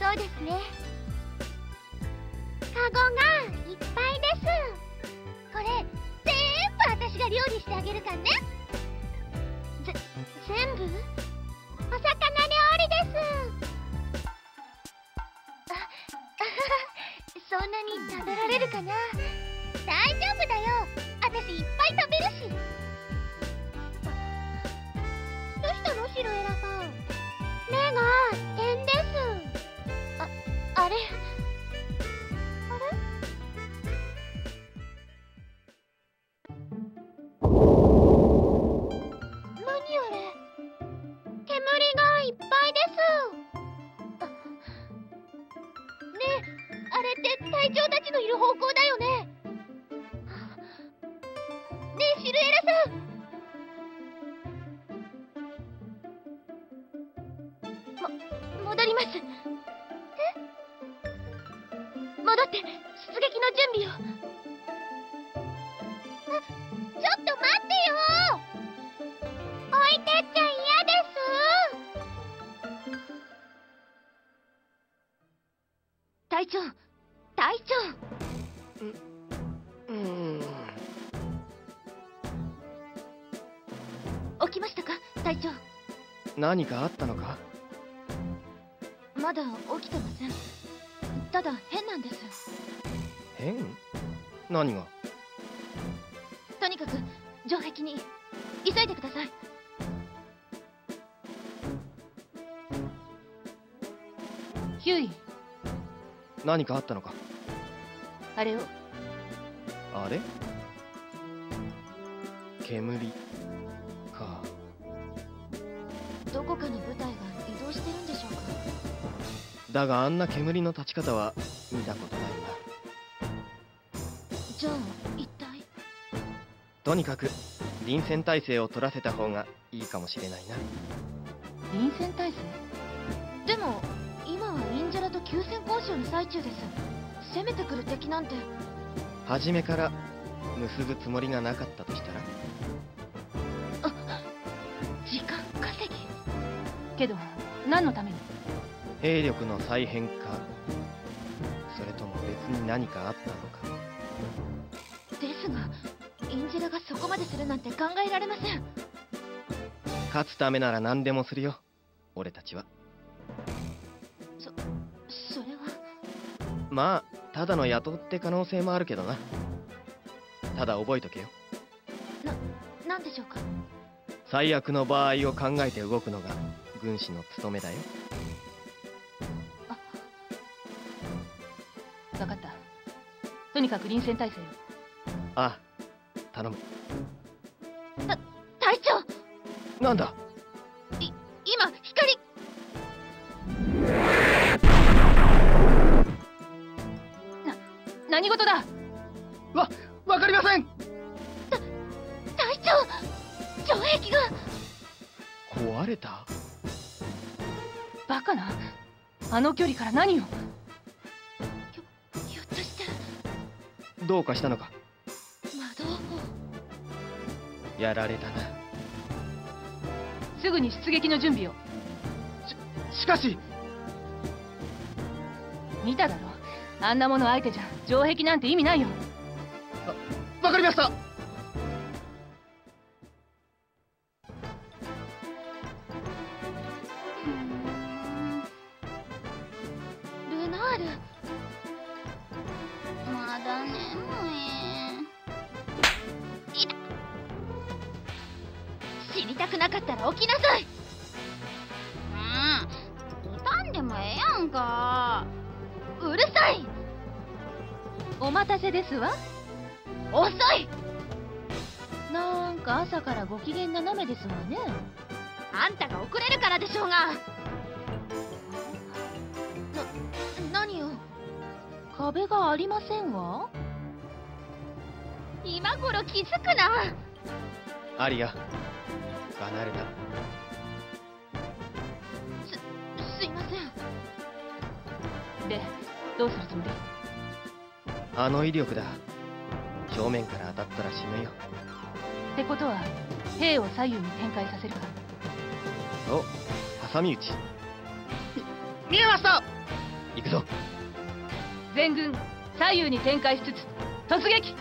そうですね。カゴがいっぱいです。これ全部私が料理してあげるからね。全部？お魚料理です。そんなに食べられるかな。大丈夫だよ、私いっぱい食べるし。どうしたのシロエラさん。目が点です。あれ何あれ。煙がいっぱいです。ねえ、あれって隊長たちのいる方向だよね。ねえシルエラさん。戻ります。戻って出撃の準備を。ちょっと待ってよ。置いてっちゃ嫌です。隊長、隊長。起きましたか、隊長。 何かあったのか？ まだ起きてません。ただ変なんです。 変？何が？ とにかく城壁に急いでください。 ヒューイ。 何かあったのか？ あれを。 あれ？煙か。 どこかに部隊が移動してるんでしょうか。 だがあんな煙の立ち方は見たことないな。 じゃあ一体。 とにかく臨戦態勢を取らせた方がいいかもしれないな。 臨戦態勢？ でも今はインジャラと休戦交渉の最中です。攻めてくる敵なんて。 初めから結ぶつもりがなかったとしたら？ 時間稼ぎ。 けど何のために？ 兵力の再編か、それとも別に何かあったのか。 ですがインジェラがそこまでするなんて考えられません。 勝つためなら何でもするよ、俺たちは。 それは。 まあただの雇って可能性もあるけどな。ただ覚えとけよ。 なんでしょうか。 最悪の場合を考えて動くのが軍師の務めだよ。 分かった。とにかく臨戦態勢を。 ああ、頼む。 隊長。 なんだ？ 今光。 何事だ？ わかりません。 隊長、城壁が壊れた？ バカな。あの距離から何を？ ひょっとしてどうかしたのか？ 窓を。 やられたな。 すぐに出撃の準備を。 しかし。 見ただろ。あんなもの相手じゃ城壁なんて意味ないよ。 わかりました。 ルナール、まだ眠い。死にたくなかったら起きなさい。歌んでもええやんか。うるさい。 お待たせですわ。 遅い。 なんか朝からご機嫌斜めですわね。 あんたが遅れるからでしょうが。何を。 壁がありませんわ。 今頃気づくな。 アリア、離れた。 すいません。 で、どうするつもり？ あの威力だ。正面から当たったら死ぬよ。 ってことは兵を左右に展開させるか。 そう、挟み撃ち。見えました。 行くぞ。 全軍左右に展開しつつ突撃。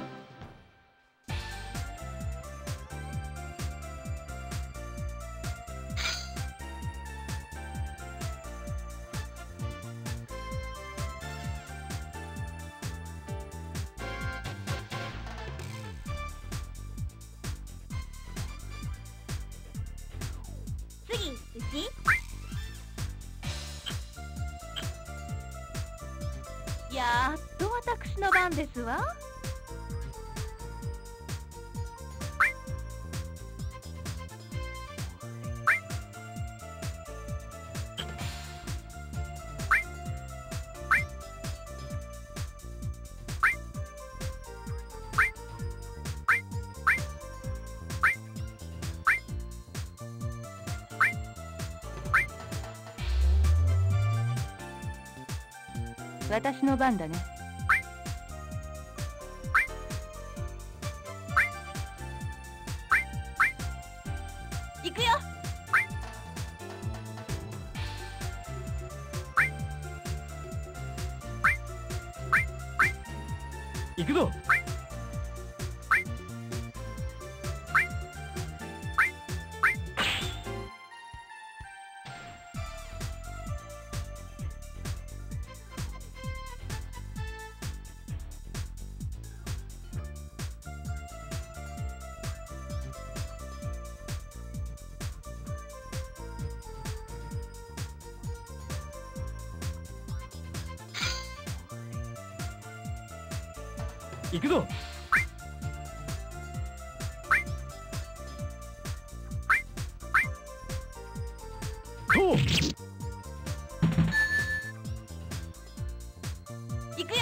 次、うち。 やっと私の番ですわ。私の番だね。行くよ。 行くぞ。行くぞ。とう。 行くよ。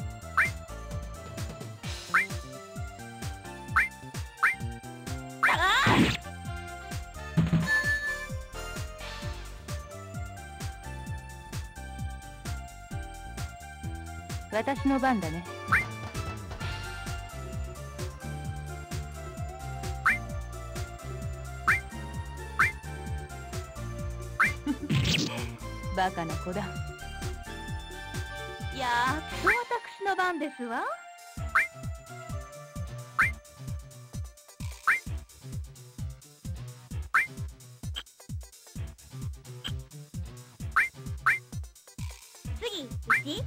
私の番だね。バカな子だ。やっと私の番ですわ。 次、うち。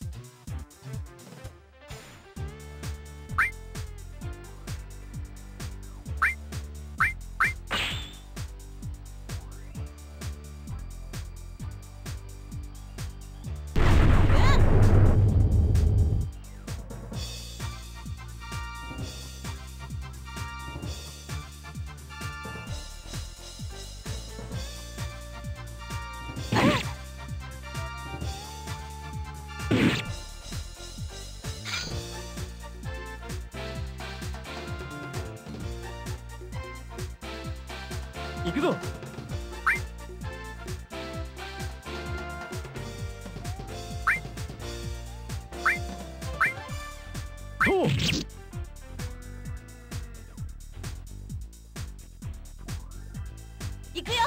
行くぞ。とう。 行くよ。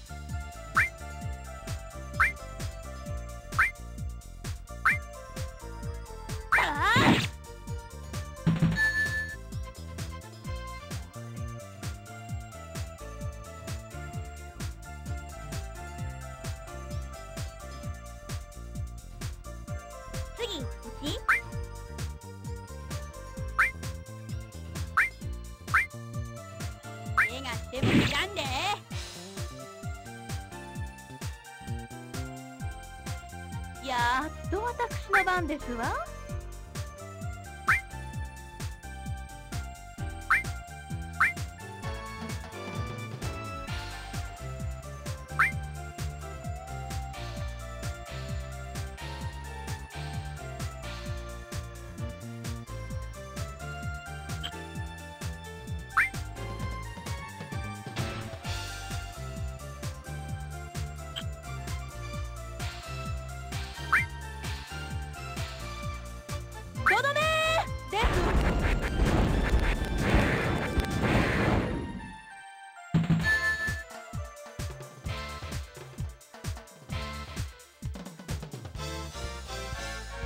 次、うち。 手がしてもいらんで。やっと私の番ですわ。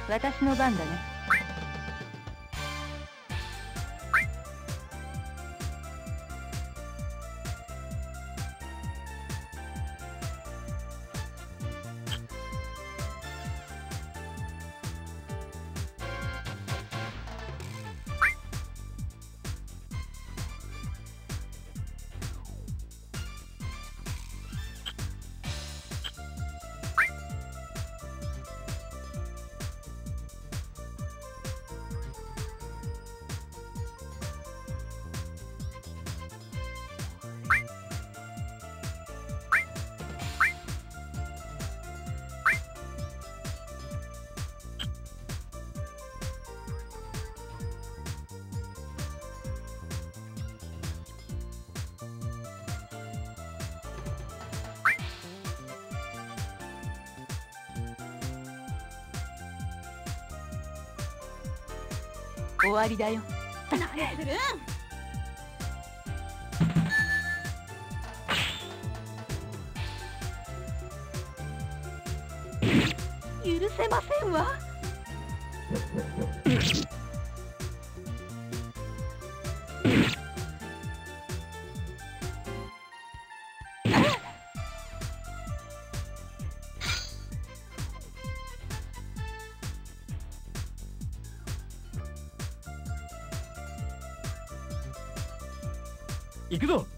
私の番だね。終わりだよ。 何するん。許せませんわ。 行くぞ。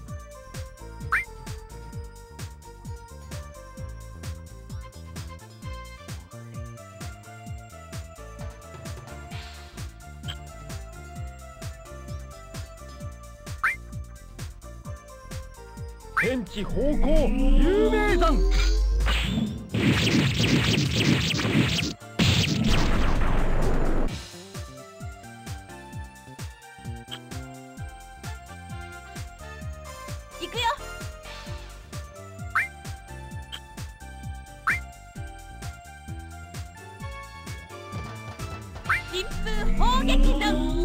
天地方向有名山。 行くよ。疾風砲撃弾。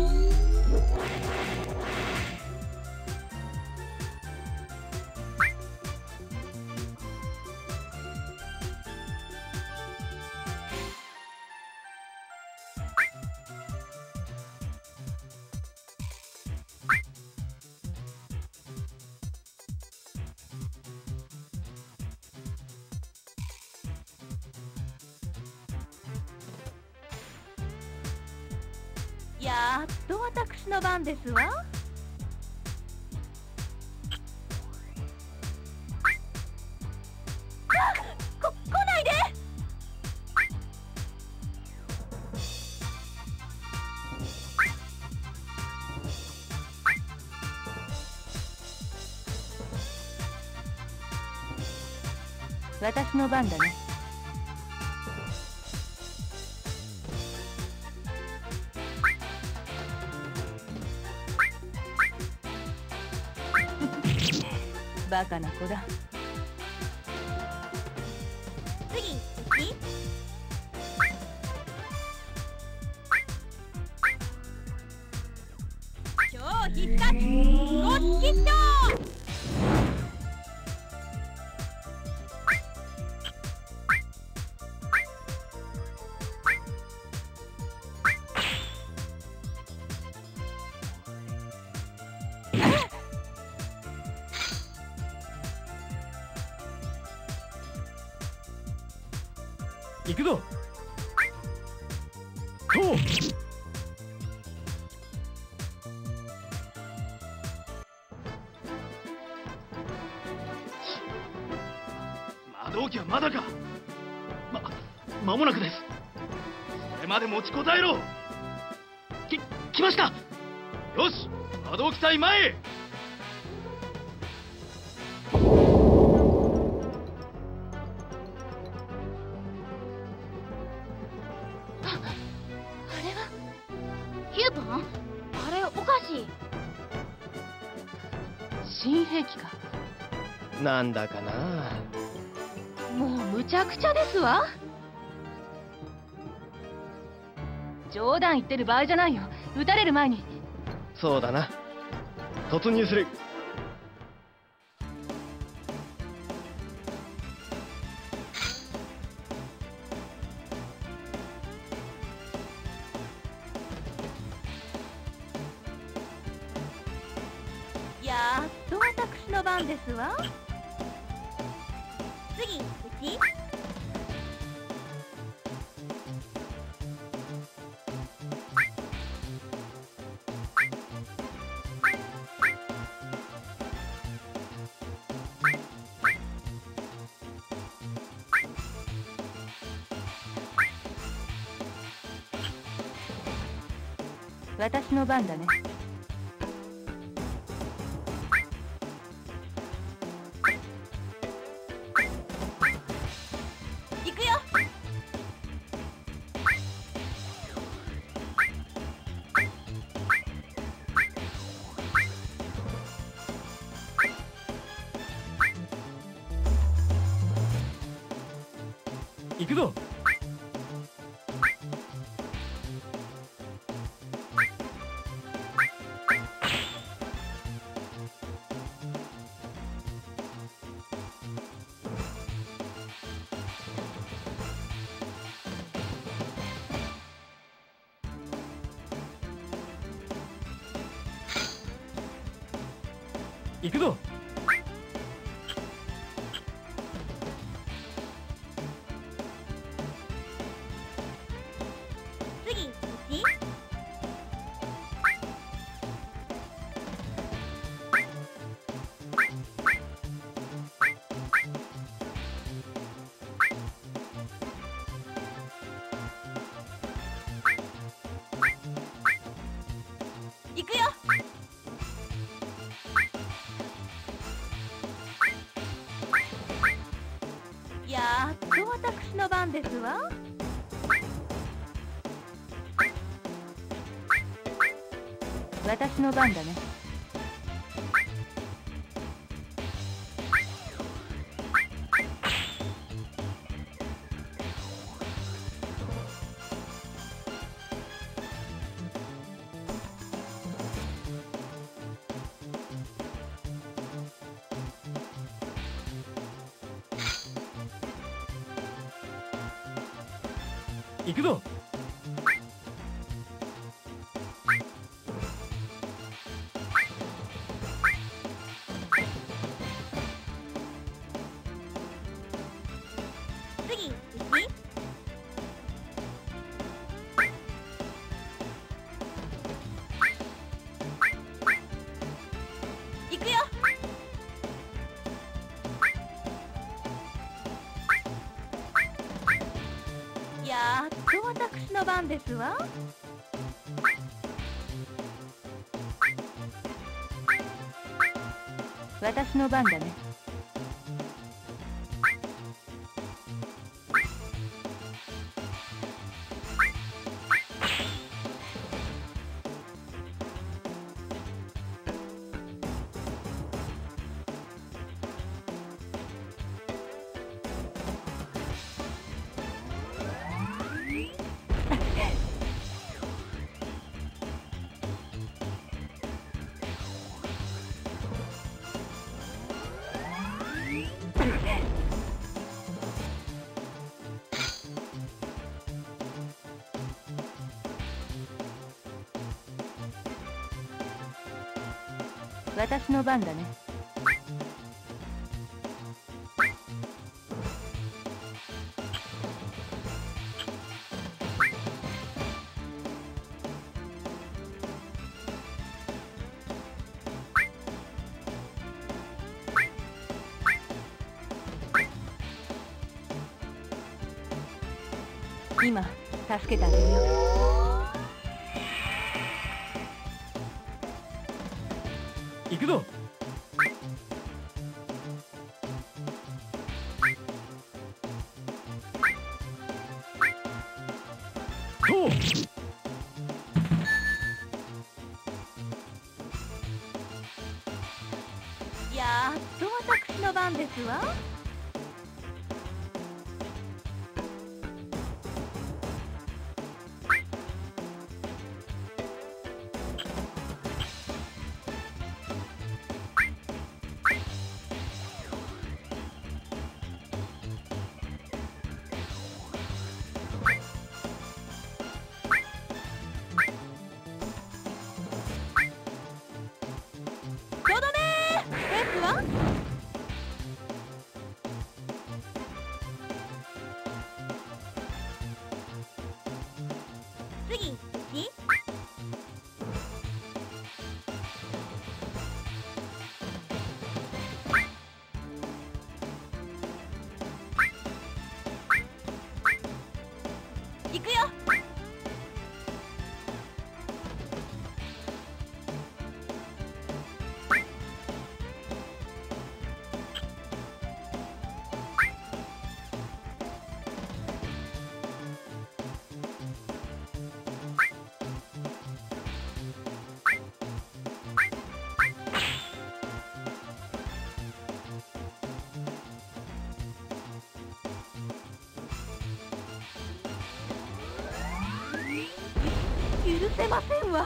やっと私の番ですわ。来ないで。 私の番だね。バカな子だ。 次に超必殺ゴッキット。 行くぞ。とう。魔導機はまだか。間もなくです。それまで持ちこたえろ。来ました。よし、魔導機隊前へ。 キューポン、あれおかしい。 新兵器か。 なんだかな。 もうむちゃくちゃですわ。冗談言ってる場合じゃないよ。撃たれる前に。 そうだな。突入する。 の番ですわ。次、うち。 私の番だね。 行くよ。 行くぞ。行くぞ。 次、うち。行くよ。やっと私の番ですわ。 私の番だね。 行くぞ。 次、うち。行くよ。やっと私の番ですわ。 私の番だね。私の番だね。今助けてあげるよ。 行くぞ。ゴー。 やっと私の番ですわ。とどめーですわ。 次1。行くよ。許せませんわ。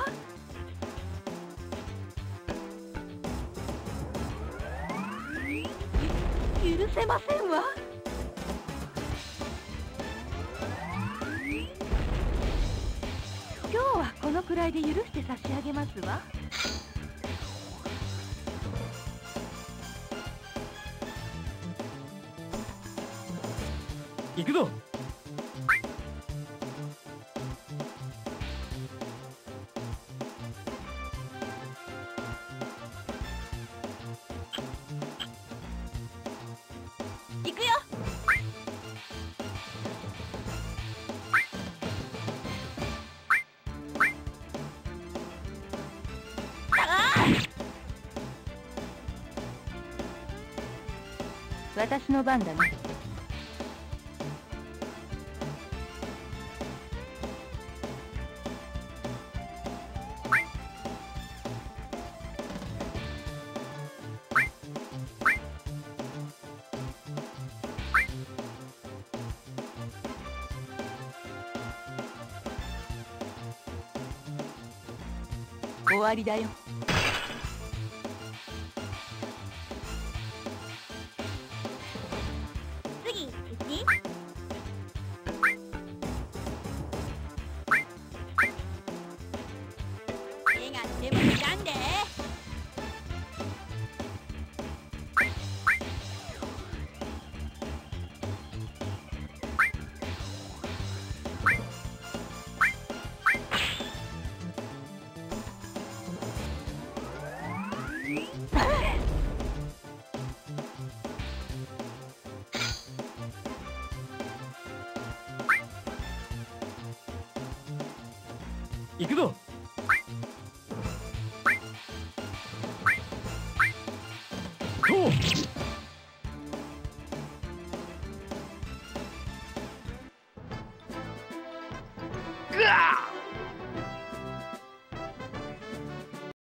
許せませんわ。今日はこのくらいで許して差し上げますわ。 行くぞ。 行くよ。 私の番だね。終わりだよ。 次1。手がしてもいかんで。 行くぞ。とうわっ